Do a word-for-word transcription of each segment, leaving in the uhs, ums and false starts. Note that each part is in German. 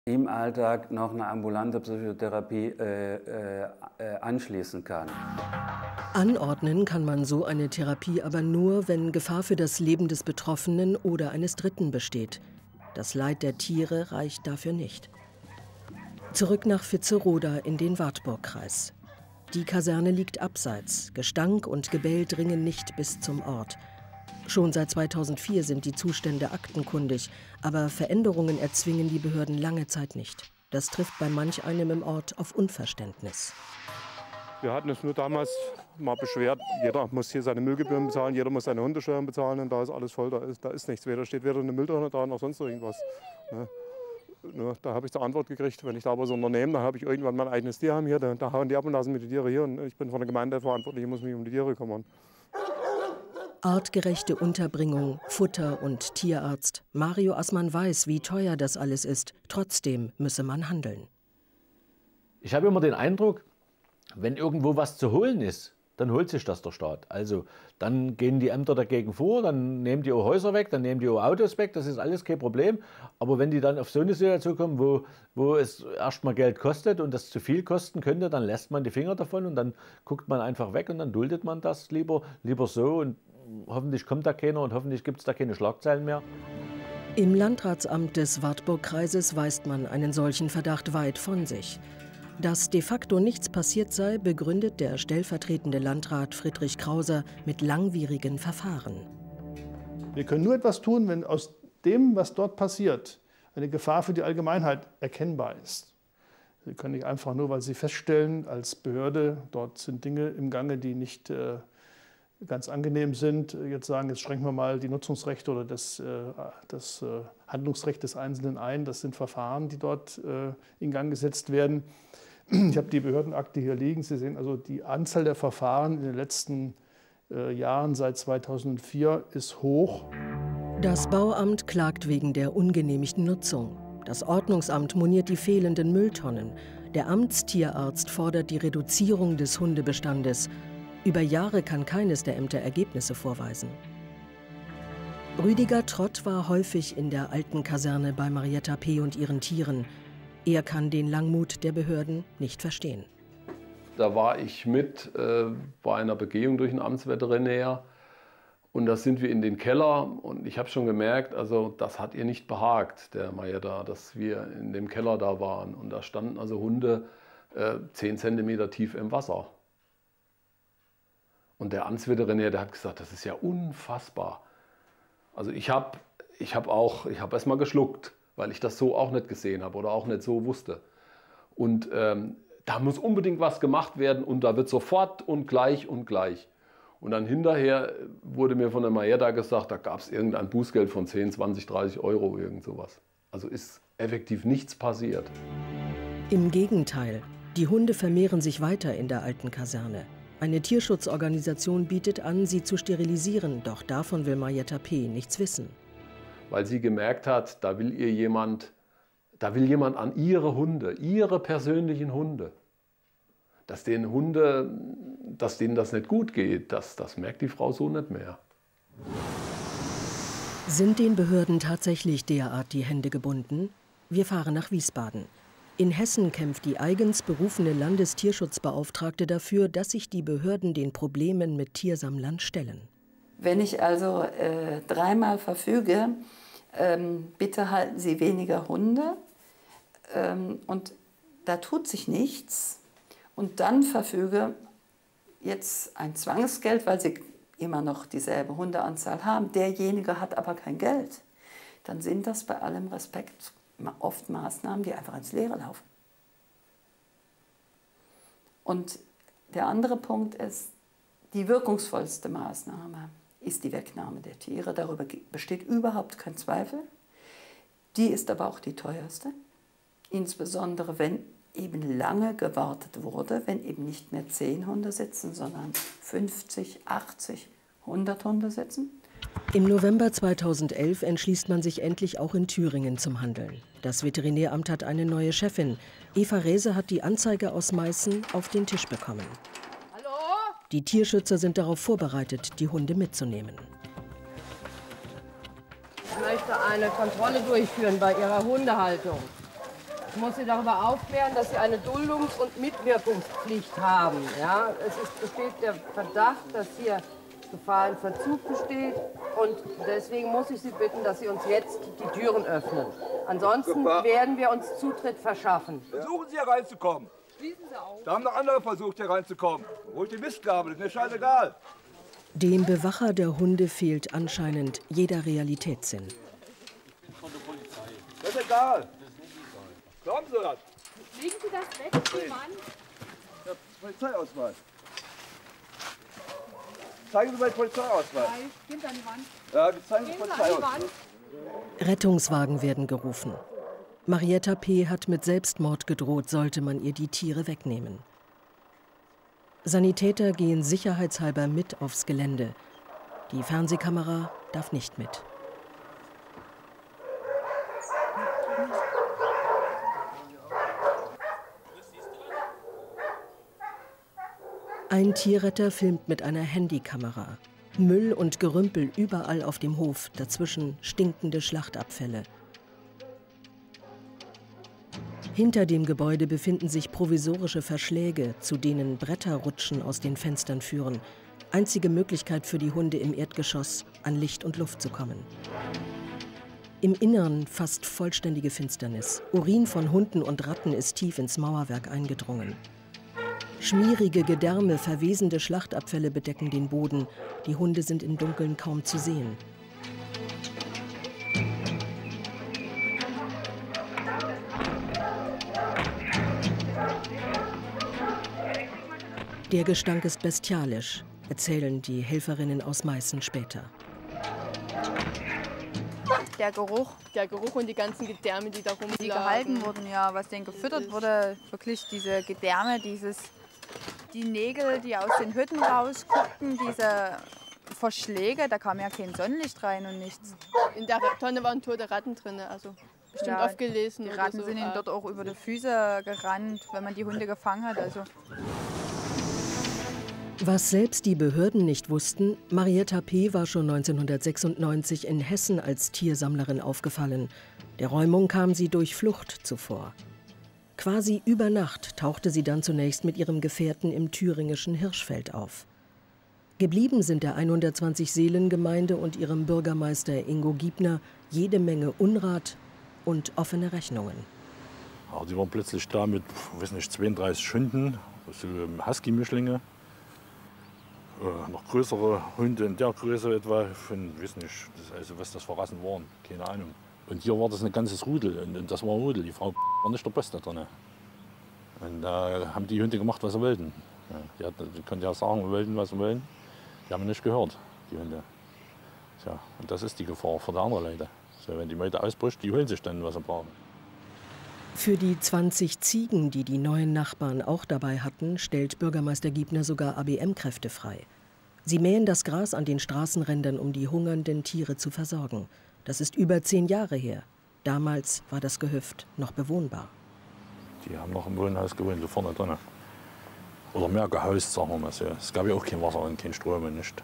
im Alltag noch eine ambulante Psychotherapie äh, äh, anschließen kann. Anordnen kann man so eine Therapie aber nur, wenn Gefahr für das Leben des Betroffenen oder eines Dritten besteht. Das Leid der Tiere reicht dafür nicht. Zurück nach Vitzeroda in den Wartburgkreis. Die Kaserne liegt abseits. Gestank und Gebell dringen nicht bis zum Ort. Schon seit zweitausendvier sind die Zustände aktenkundig, aber Veränderungen erzwingen die Behörden lange Zeit nicht. Das trifft bei manch einem im Ort auf Unverständnis. Wir hatten es nur damals mal beschwert, jeder muss hier seine Müllgebühren bezahlen, jeder muss seine Hundesteuern bezahlen und da ist alles voll, da ist, da ist nichts. Weder steht weder eine Mülltonne da noch sonst irgendwas. Ne? Ne, da habe ich zur Antwort gekriegt, wenn ich da was unternehme, dann habe ich irgendwann mein eigenes Tierheim hier, da, da hauen die ab und lassen mir die Tiere hier und ich bin von der Gemeinde verantwortlich, ich muss mich um die Tiere kümmern. Artgerechte Unterbringung, Futter und Tierarzt. Mario Assmann weiß, wie teuer das alles ist. Trotzdem müsse man handeln. Ich habe immer den Eindruck, wenn irgendwo was zu holen ist, dann holt sich das der Staat. Also dann gehen die Ämter dagegen vor, dann nehmen die auch Häuser weg, dann nehmen die auch Autos weg, das ist alles kein Problem. Aber wenn die dann auf so eine Situation kommen, wo, wo es erstmal Geld kostet und das zu viel kosten könnte, dann lässt man die Finger davon und dann guckt man einfach weg und dann duldet man das lieber, lieber so und hoffentlich kommt da keiner und hoffentlich gibt es da keine Schlagzeilen mehr. Im Landratsamt des Wartburgkreises weist man einen solchen Verdacht weit von sich. Dass de facto nichts passiert sei, begründet der stellvertretende Landrat Friedrich Krauser mit langwierigen Verfahren. Wir können nur etwas tun, wenn aus dem, was dort passiert, eine Gefahr für die Allgemeinheit erkennbar ist. Sie können nicht einfach nur, weil Sie feststellen, als Behörde, dort sind Dinge im Gange, die nicht äh, ganz angenehm sind, jetzt sagen, jetzt schränken wir mal die Nutzungsrechte oder das, äh, das äh, Handlungsrecht des Einzelnen ein. Das sind Verfahren, die dort äh, in Gang gesetzt werden. Ich habe die Behördenakte hier liegen. Sie sehen also, die Anzahl der Verfahren in den letzten äh, Jahren seit zweitausendvier ist hoch. Das Bauamt klagt wegen der ungenehmigten Nutzung. Das Ordnungsamt moniert die fehlenden Mülltonnen. Der Amtstierarzt fordert die Reduzierung des Hundebestandes. Über Jahre kann keines der Ämter Ergebnisse vorweisen. Rüdiger Trott war häufig in der alten Kaserne bei Marietta P. und ihren Tieren. Er kann den Langmut der Behörden nicht verstehen. Da war ich mit äh, bei einer Begehung durch einen Amtsveterinär und da sind wir in den Keller und ich habe schon gemerkt, also das hat ihr nicht behagt, der Marietta, dass wir in dem Keller da waren und da standen also Hunde äh, zehn Zentimeter tief im Wasser. Und der Amtsveterinär, der hat gesagt, das ist ja unfassbar. Also ich habe ich hab auch, ich habe erst mal geschluckt, weil ich das so auch nicht gesehen habe oder auch nicht so wusste. Und ähm, da muss unbedingt was gemacht werden und da wird sofort und gleich und gleich. Und dann hinterher wurde mir von der Marietta gesagt, da gab es irgendein Bußgeld von zehn, zwanzig, dreißig Euro, irgend sowas. Also ist effektiv nichts passiert. Im Gegenteil, die Hunde vermehren sich weiter in der alten Kaserne. Eine Tierschutzorganisation bietet an, sie zu sterilisieren, doch davon will Marietta P. nichts wissen. Weil sie gemerkt hat, da will ihr jemand, da will jemand an ihre Hunde, ihre persönlichen Hunde. Dass den Hunde, dass denen das nicht gut geht, das, das merkt die Frau so nicht mehr. Sind den Behörden tatsächlich derart die Hände gebunden? Wir fahren nach Wiesbaden. In Hessen kämpft die eigens berufene Landestierschutzbeauftragte dafür, dass sich die Behörden den Problemen mit Tiersammlern stellen. Wenn ich also äh, dreimal verfüge, ähm, bitte halten Sie weniger Hunde ähm, und da tut sich nichts und dann verfüge jetzt ein Zwangsgeld, weil Sie immer noch dieselbe Hundeanzahl haben, derjenige hat aber kein Geld, dann sind das bei allem Respekt oft Maßnahmen, die einfach ins Leere laufen. Und der andere Punkt ist, die wirkungsvollste Maßnahme ist die Wegnahme der Tiere. Darüber besteht überhaupt kein Zweifel. Die ist aber auch die teuerste, insbesondere wenn eben lange gewartet wurde, wenn eben nicht mehr zehn Hunde sitzen, sondern fünfzig, achtzig, hundert Hunde sitzen. Im November zweitausendelf entschließt man sich endlich auch in Thüringen zum Handeln. Das Veterinäramt hat eine neue Chefin. Eva Rehse hat die Anzeige aus Meißen auf den Tisch bekommen. Hallo? Die Tierschützer sind darauf vorbereitet, die Hunde mitzunehmen. Ich möchte eine Kontrolle durchführen bei Ihrer Hundehaltung. Ich muss Sie darüber aufklären, dass Sie eine Duldungs- und Mitwirkungspflicht haben. Ja? Es ist, besteht der Verdacht, dass hier Gefahrenverzug besteht. Und deswegen muss ich Sie bitten, dass Sie uns jetzt die Türen öffnen. Ansonsten werden wir uns Zutritt verschaffen. Versuchen Sie hier reinzukommen. Schließen Sie auf. Da haben noch andere versucht, hier reinzukommen. Wo ich die Mistgabel, ist mir scheißegal. Dem Bewacher der Hunde fehlt anscheinend jeder Realitätssinn. Das ist egal. Glauben Sie das? Legen Sie das weg, Mann. Ja, Polizeiausweis. Zeigen Sie mal den Polizeiausweis. Hinter die Wand. Ja, wir zeigen den Polizeiausweis. Rettungswagen werden gerufen. Marietta P. hat mit Selbstmord gedroht, sollte man ihr die Tiere wegnehmen. Sanitäter gehen sicherheitshalber mit aufs Gelände. Die Fernsehkamera darf nicht mit. Ein Tierretter filmt mit einer Handykamera. Müll und Gerümpel überall auf dem Hof, dazwischen stinkende Schlachtabfälle. Hinter dem Gebäude befinden sich provisorische Verschläge, zu denen Bretterrutschen aus den Fenstern führen. Einzige Möglichkeit für die Hunde im Erdgeschoss, an Licht und Luft zu kommen. Im Innern fast vollständige Finsternis. Urin von Hunden und Ratten ist tief ins Mauerwerk eingedrungen. Schmierige Gedärme, verwesende Schlachtabfälle bedecken den Boden. Die Hunde sind im Dunkeln kaum zu sehen. Der Gestank ist bestialisch, erzählen die Helferinnen aus Meißen später. Der Geruch. Der Geruch und die ganzen Gedärme, die da rumlagen. Die gehalten wurden, ja, was denen gefüttert wurde. Wirklich diese Gedärme, dieses, die Nägel, die aus den Hütten rausguckten, diese Verschläge, da kam ja kein Sonnenlicht rein und nichts. In der Tonne waren tote Ratten drin, also bestimmt ja, oft gelesen. Die Ratten oder so. sind ihnen dort auch über die Füße gerannt, wenn man die Hunde gefangen hat. Also. Was selbst die Behörden nicht wussten, Marietta P. war schon neunzehnhundertsechsundneunzig in Hessen als Tiersammlerin aufgefallen. Der Räumung kam sie durch Flucht zuvor. Quasi über Nacht tauchte sie dann zunächst mit ihrem Gefährten im thüringischen Hirschfeld auf. Geblieben sind der hundertzwanzig-Seelen-Gemeinde und ihrem Bürgermeister Ingo Giebner jede Menge Unrat und offene Rechnungen. Ja, die waren plötzlich da mit, weiß nicht, zweiunddreißig Hunden, so Husky-Mischlinge. Äh, noch größere Hunde in der Größe etwa, von, weiß nicht, das, also was das für Rassen waren, keine Ahnung. Und hier war das ein ganzes Rudel und, und das war ein Rudel, die Frau war nicht der Boss da drin. Und da äh, haben die Hunde gemacht, was sie wollten. Ja, die, hat, die konnten ja sagen, wir wollten, was sie wollen. Die haben nicht gehört, die Hunde. Tja, und das ist die Gefahr für die anderen Leute. So, wenn die Meute ausbricht, die holen sich dann, was sie brauchen. Für die zwanzig Ziegen, die die neuen Nachbarn auch dabei hatten, stellt Bürgermeister Giebner sogar A B M-Kräfte frei. Sie mähen das Gras an den Straßenrändern, um die hungernden Tiere zu versorgen. Das ist über zehn Jahre her. Damals war das Gehöft noch bewohnbar. Die haben noch im Wohnhaus gewohnt, so vorne drin. Oder mehr gehaust, sagen wir mal so. Es gab ja auch kein Wasser und kein Strom und nichts.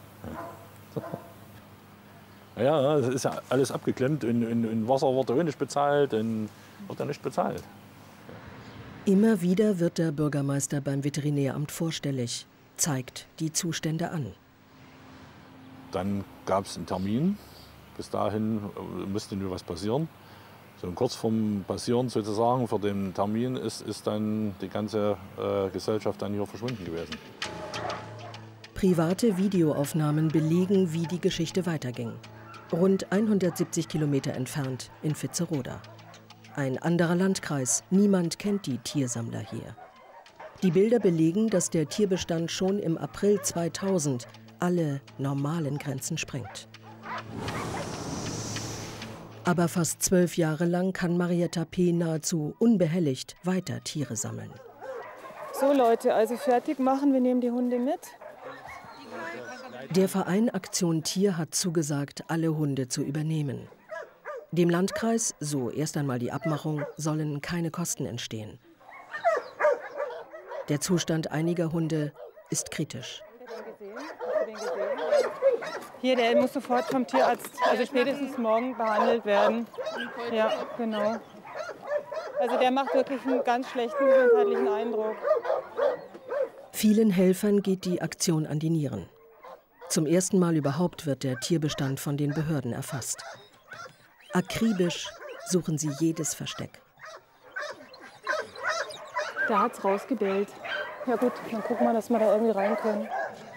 Ja. Ja, es ist ja alles abgeklemmt und, und, und Wasser wird auch nicht bezahlt und wird ja nicht bezahlt. Immer wieder wird der Bürgermeister beim Veterinäramt vorstellig, zeigt die Zustände an. Dann gab es einen Termin. Bis dahin musste nur was passieren. So, und kurz vorm Passieren sozusagen, vor dem Termin, ist, ist dann die ganze äh, Gesellschaft dann hier verschwunden gewesen. Private Videoaufnahmen belegen, wie die Geschichte weiterging. Rund hundertsiebzig Kilometer entfernt in Vizerode. Ein anderer Landkreis, niemand kennt die Tiersammler hier. Die Bilder belegen, dass der Tierbestand schon im April zweitausend alle normalen Grenzen sprengt. Aber fast zwölf Jahre lang kann Marietta P. nahezu unbehelligt weiter Tiere sammeln. So Leute, also fertig machen, wir nehmen die Hunde mit. Der Verein Aktion Tier hat zugesagt, alle Hunde zu übernehmen. Dem Landkreis, so erst einmal die Abmachung, sollen keine Kosten entstehen. Der Zustand einiger Hunde ist kritisch. Hier, der muss sofort vom Tierarzt, also spätestens morgen behandelt werden. Ja, genau. Also der macht wirklich einen ganz schlechten gesundheitlichen Eindruck. Vielen Helfern geht die Aktion an die Nieren. Zum ersten Mal überhaupt wird der Tierbestand von den Behörden erfasst. Akribisch suchen sie jedes Versteck. Der hat's rausgebellt. Ja gut, dann gucken wir, dass wir da irgendwie rein können.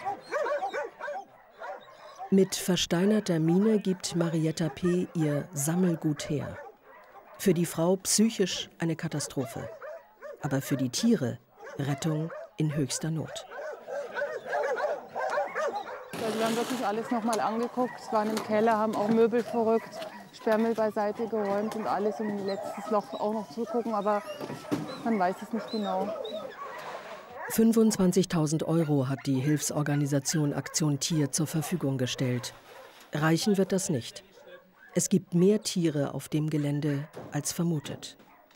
Mit versteinerter Miene gibt Marietta P. ihr Sammelgut her. Für die Frau psychisch eine Katastrophe. Aber für die Tiere Rettung in höchster Not. Also wir haben wirklich alles noch mal angeguckt, waren im Keller, haben auch Möbel verrückt, Sperrmüll beiseite geräumt und alles, um in letztes Loch auch noch zu gucken, aber man weiß es nicht genau. fünfundzwanzigtausend Euro hat die Hilfsorganisation Aktion Tier zur Verfügung gestellt. Reichen wird das nicht. Es gibt mehr Tiere auf dem Gelände als vermutet.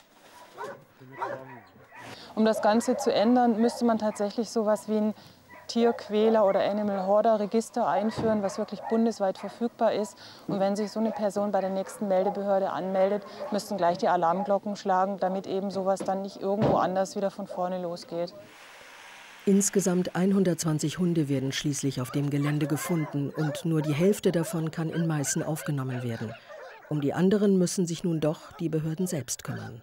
Um das Ganze zu ändern, müsste man tatsächlich so etwas wie ein Tierquäler- oder Animal-Hoarder-Register einführen, was wirklich bundesweit verfügbar ist. Und wenn sich so eine Person bei der nächsten Meldebehörde anmeldet, müssten gleich die Alarmglocken schlagen, damit eben sowas dann nicht irgendwo anders wieder von vorne losgeht. Insgesamt hundertzwanzig Hunde werden schließlich auf dem Gelände gefunden und nur die Hälfte davon kann in Meißen aufgenommen werden. Um die anderen müssen sich nun doch die Behörden selbst kümmern.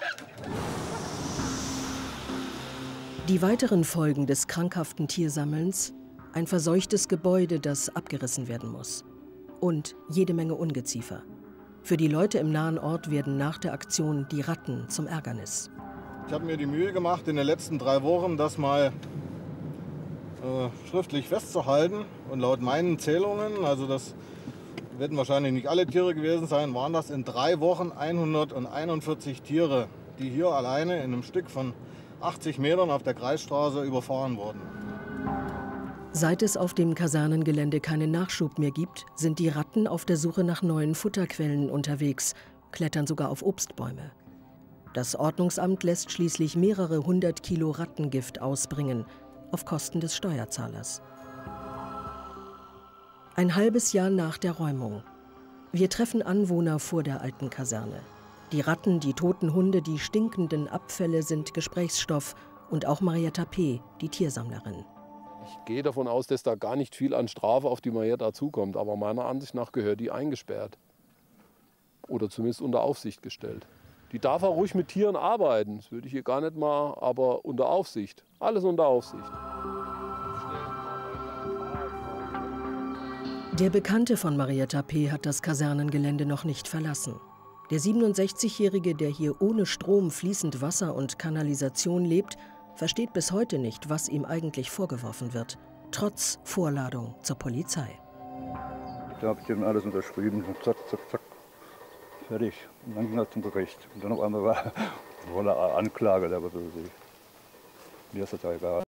Die weiteren Folgen des krankhaften Tiersammelns: ein verseuchtes Gebäude, das abgerissen werden muss. Und jede Menge Ungeziefer. Für die Leute im nahen Ort werden nach der Aktion die Ratten zum Ärgernis. Ich habe mir die Mühe gemacht, in den letzten drei Wochen das mal äh, schriftlich festzuhalten. Und laut meinen Zählungen, also das werden wahrscheinlich nicht alle Tiere gewesen sein, waren das in drei Wochen hunderteinundvierzig Tiere, die hier alleine in einem Stück von achtzig Metern auf der Kreisstraße überfahren wurden. Seit es auf dem Kasernengelände keinen Nachschub mehr gibt, sind die Ratten auf der Suche nach neuen Futterquellen unterwegs, klettern sogar auf Obstbäume. Das Ordnungsamt lässt schließlich mehrere hundert Kilo Rattengift ausbringen, auf Kosten des Steuerzahlers. Ein halbes Jahr nach der Räumung. Wir treffen Anwohner vor der alten Kaserne. Die Ratten, die toten Hunde, die stinkenden Abfälle sind Gesprächsstoff und auch Marietta P., die Tiersammlerin. Ich gehe davon aus, dass da gar nicht viel an Strafe auf die Marietta zukommt, aber meiner Ansicht nach gehört die eingesperrt oder zumindest unter Aufsicht gestellt. Die darf auch ruhig mit Tieren arbeiten, das würde ich hier gar nicht mal, aber unter Aufsicht, alles unter Aufsicht. Der Bekannte von Marietta P. hat das Kasernengelände noch nicht verlassen. Der siebenundsechzigjährige, der hier ohne Strom, fließend Wasser und Kanalisation lebt, versteht bis heute nicht, was ihm eigentlich vorgeworfen wird, trotz Vorladung zur Polizei. Da habe ich dann alles unterschrieben, zack, zack, zack, fertig. Und dann ging das zum Gericht. Und dann auf einmal war, war eine Anklage, da war so, mir ist das ja egal.